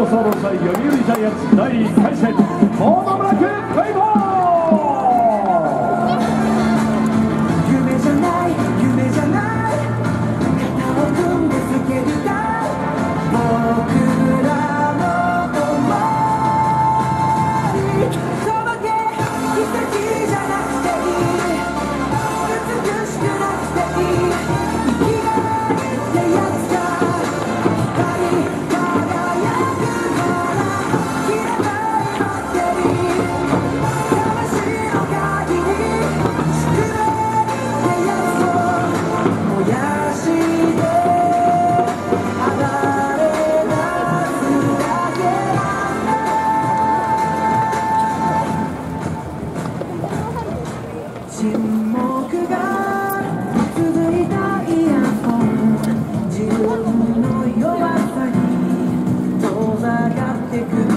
トソロ祭読売ジャイアンツ第1回戦コードブラックフェイボー。 夢じゃない夢じゃない肩を組んでつけるたい僕らの想い届け奇跡じゃなくていい美しくなくていい生きがいってやつが光輝くから消えないバッテリー魂の限り宿命ってやつを燃やして離れ出すだけなんだ沈黙が続いたイヤホン自分の弱さに遠ざかってく